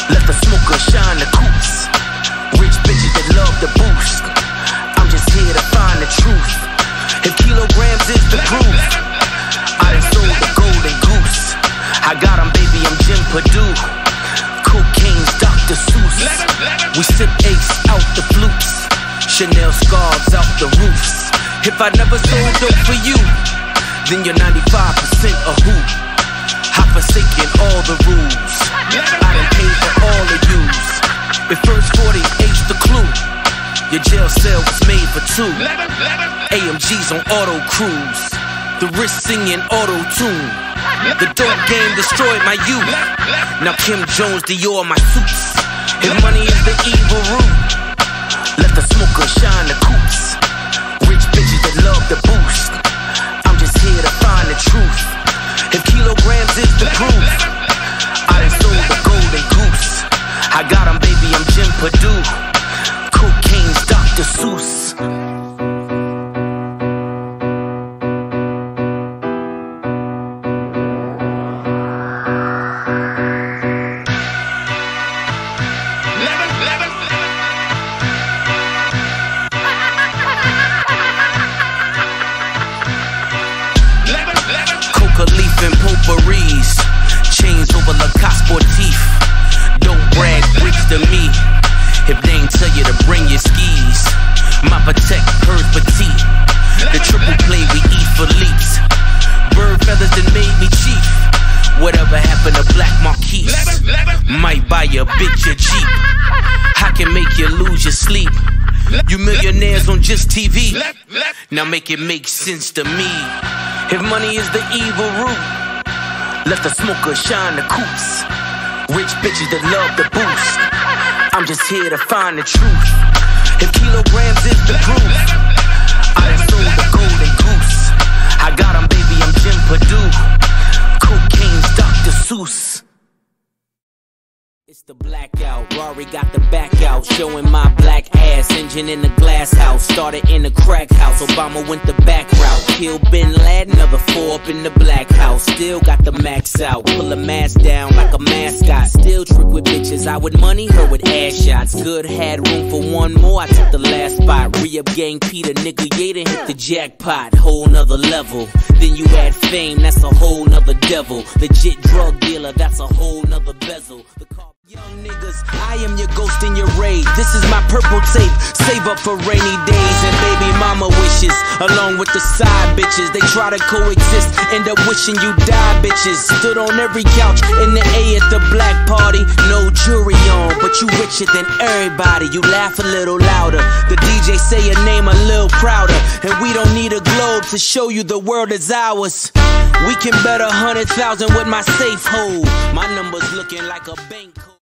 Let the smoker shine the Coupes. Rich bitches that love the boost. I'm just here to find the truth. If kilograms is the proof, I done sold the golden goose. I got 'em, baby, I'm Jim Perdue. Cocaine's Dr. Seuss. We sip ace out the flutes. Chanel scarves out the roofs. If I never sold dope for you, then you're 95% a who. I forsaken all the rules. I done paid for all the use. If first 48's the clue, your jail cell was made for two. AMGs on auto cruise. The wrist singing auto tune. The dope game destroyed my youth. Now Kim Jones Dior my suits. If money is the evil root, let the smoker shine the Coupes. Rich bitches that love the boost. I'm just here to find the truth. If kilograms is the proof, I done sold the golden goose. I got 'em, baby, I'm Jim Perdue. Cocaine's Dr. Seuss. Leaf and potpourris, chains over La Sportif. Don't brag bricks to me if they ain't tell you to bring your skis. My protect Perd petite. The triple play we eat for leaps. Bird feathers that made me chief. Whatever happened to Black Marquise? Might buy a bitch a Jeep. I can make you lose your sleep. You millionaires on just TV. Now make it make sense to me. If money is the evil root, let the smoker shine the Coupes. Rich bitches that love the boost. I'm just here to find the truth. If kilograms is the proof, I done sold the golden goose. I got 'em, baby, I'm Jim Perdue. Cocaine's Dr. Seuss. It's the blackout, Rory got the back out, showing my black ass, engine in the glass house, started in the crack house, Obama went the back route, killed Bin Laden, another 4 up in the black house, still got the max out, pull a mask down like a mascot, still trick with bitches, I would money her with ass shots, good had room for one more, I took the last spot, re-up gang Peter, nigga Yada hit the jackpot, whole nother level, then you add fame, that's a whole nother devil, legit drug dealer, that's a whole nother bezel. Young niggas, I am your ghost in your raid. This is my purple tape. Save up for rainy days and baby mama wishes. Along with the side bitches, they try to coexist. End up wishing you die, bitches. Stood on every couch in the A at the black party. No jury on, but you richer than everybody. You laugh a little louder. The DJ say your name a little prouder. And we don't need a globe to show you the world is ours. We can bet 100,000 with my safe hold. My number's looking like a bank code.